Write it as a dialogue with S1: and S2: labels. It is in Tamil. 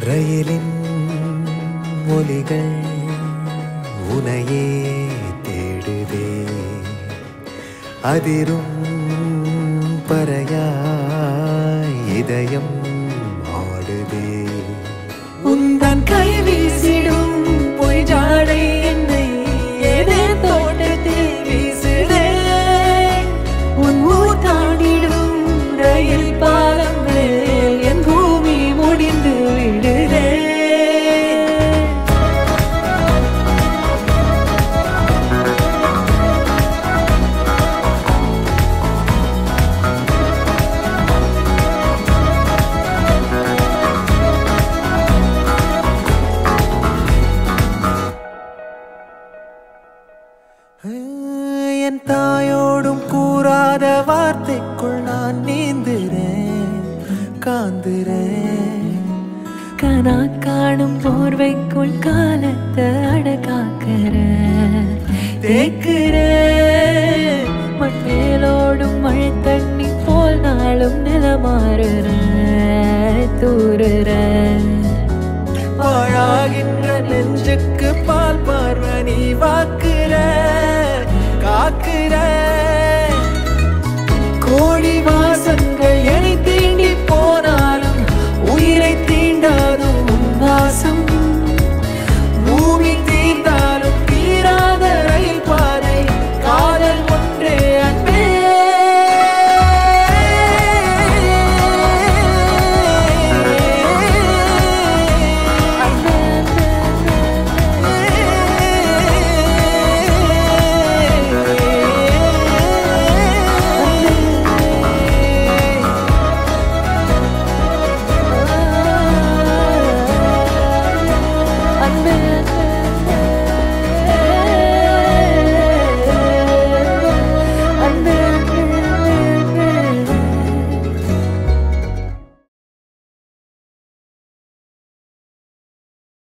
S1: ரயிலின் ஒலிகள் உனையே தேடுதே அதிரும் பறையாய் இதயம் ஆடுதே
S2: உந்தன் கை வீசிடும் பொய் ஜாடை என்னை ஏதே தோட்டத்தில் வீசுதே உன் ஊர் தாண்டிடும் ரயில் பாலம் மேல் என் பூமி முடிந்து விடுதே
S1: என் தாயோடும் கூறாத வார்த்தைக்குள் நான் நீந்துறேன் காந்துறேன்
S2: கனா காணும் போர்வைக்குள் காலத்தை அடக்காக்கிற தேக்குற மண்ணேலோடும் மழை தண்ணி போல் நாளும் நிலமாறுற தூறுற
S1: பாழாகின்ற நெஞ்சுக்கு பால்